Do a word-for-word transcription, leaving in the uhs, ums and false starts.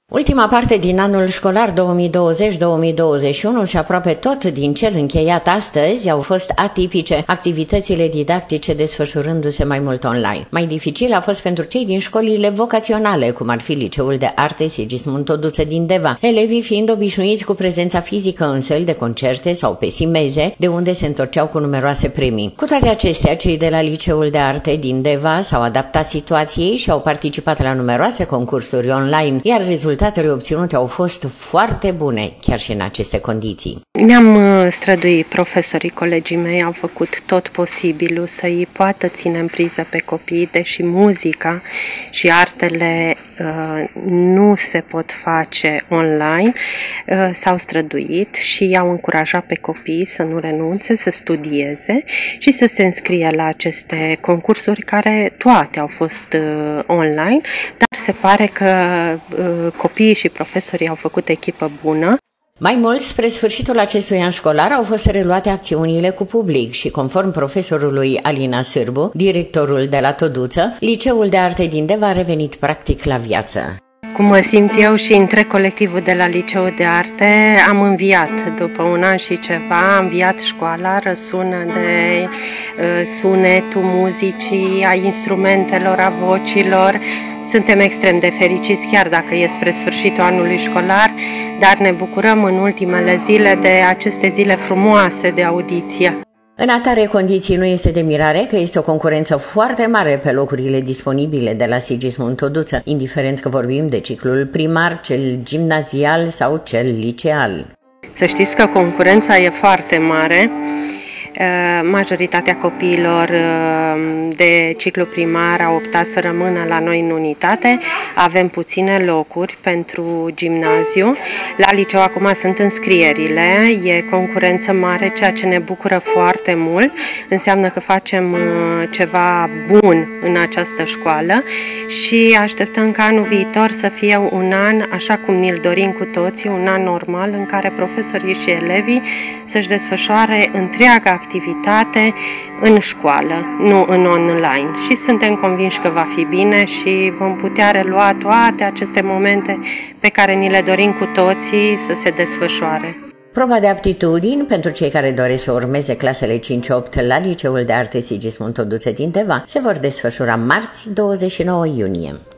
Ultima parte din anul școlar două mii douăzeci două mii douăzeci și unu și aproape tot din cel încheiat astăzi au fost atipice, activitățile didactice desfășurându-se mai mult online. Mai dificil a fost pentru cei din școlile vocaționale, cum ar fi Liceul de Arte Sigismund Toduță din Deva, elevii fiind obișnuiți cu prezența fizică în săli de concerte sau pe simeze, de unde se întorceau cu numeroase premii. Cu toate acestea, cei de la Liceul de Arte din Deva s-au adaptat situației și au participat la numeroase concursuri online, iar rezultatele Rezultatele obținute au fost foarte bune, chiar și în aceste condiții. Ne-am străduit, profesorii, colegii mei au făcut tot posibilul să îi poată ține în priză pe copii, deși muzica și artele uh, nu se pot face online, uh, s-au străduit și i-au încurajat pe copii să nu renunțe, să studieze și să se înscrie la aceste concursuri care toate au fost uh, online, dar se pare că uh, copiii și profesorii au făcut echipă bună. Mai mult, spre sfârșitul acestui an școlar au fost reluate acțiunile cu public și, conform profesorului Alina Sârbu, directorul de la Toduță, Liceul de Arte din Deva a revenit practic la viață. Cum mă simt eu și întreg colectivul de la Liceul de Arte, am înviat după un an și ceva, am înviat școala, răsună de uh, sunetul muzicii, a instrumentelor, a vocilor. Suntem extrem de fericiți, chiar dacă e spre sfârșitul anului școlar, dar ne bucurăm în ultimele zile de aceste zile frumoase de audiție. În atare condiții nu este de mirare că este o concurență foarte mare pe locurile disponibile de la Sigismund Toduță, indiferent că vorbim de ciclul primar, cel gimnazial sau cel liceal. Să știți că concurența e foarte mare. Majoritatea copiilor de ciclu primar au optat să rămână la noi în unitate. Avem puține locuri pentru gimnaziu. La liceu acum sunt înscrierile, e concurență mare, ceea ce ne bucură foarte mult. Înseamnă că facem ceva bun în această școală și așteptăm ca anul viitor să fie un an, așa cum ni-l dorim cu toții, un an normal în care profesorii și elevii să-și desfășoare întreaga activitate în școală, nu în online. Și suntem convinși că va fi bine și vom putea relua toate aceste momente pe care ni le dorim cu toții să se desfășoare. Proba de aptitudini pentru cei care doresc să urmeze clasele cinci opt la Liceul de Arte Sigismund Toduță din Deva se vor desfășura marți douăzeci și nouă iunie.